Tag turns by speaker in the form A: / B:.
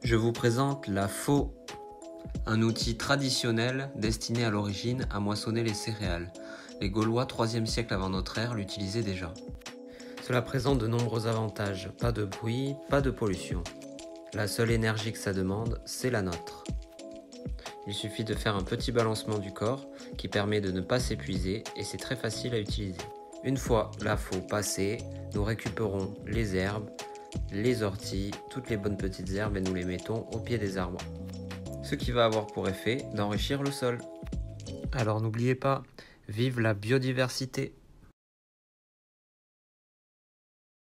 A: Je vous présente la faux, un outil traditionnel destiné à l'origine à moissonner les céréales. Les Gaulois, 3e siècle avant notre ère, l'utilisaient déjà. Cela présente de nombreux avantages, pas de bruit, pas de pollution. La seule énergie que ça demande, c'est la nôtre. Il suffit de faire un petit balancement du corps qui permet de ne pas s'épuiser et c'est très facile à utiliser. Une fois la faux passée, nous récupérons les herbes, les orties, toutes les bonnes petites herbes et nous les mettons au pied des arbres. Ce qui va avoir pour effet d'enrichir le sol. Alors n'oubliez pas, vive la biodiversité!